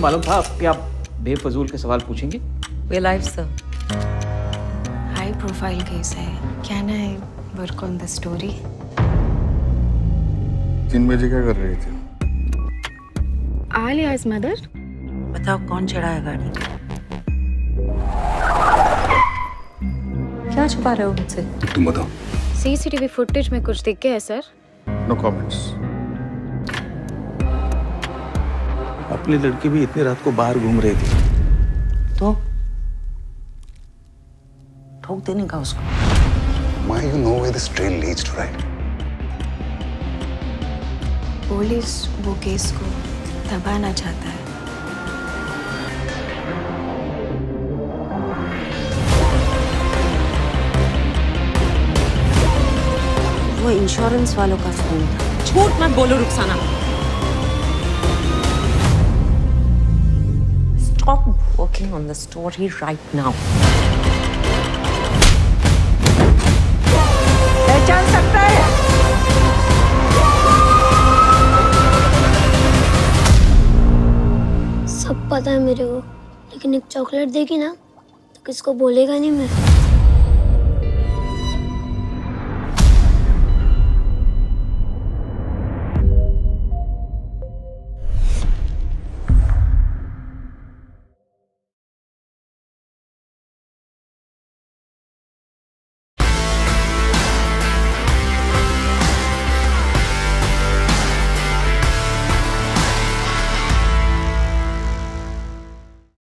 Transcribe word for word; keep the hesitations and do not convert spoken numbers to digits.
मालूम था कि आप बेफजूल के सवाल पूछेंगे। We're live, sir. High profile case है. Can I work on the story? तीन बजे क्या कर रही थी? Alia's mother? बताओ कौन चढ़ाया गाड़ी? क्या छुपा रहे हो मुझसे? तुम बताओ। C C T V footage में कुछ दिख गया है सर? No comments. अपनी लड़की भी इतनी रात को बाहर घूम रही थी। तो ठोक देने का उसको। Why you know where this trail leads to, right? Police वो केस को दबाना चाहता है। वो इंश्योरेंस वालों का फोन था। झूठ मत बोलो Rukhsana. Stop working on the story right now. पहचान सकता है? सब पता है मेरे को, लेकिन एक चॉकलेट देगी ना तो किसको बोलेगा नहीं मैं।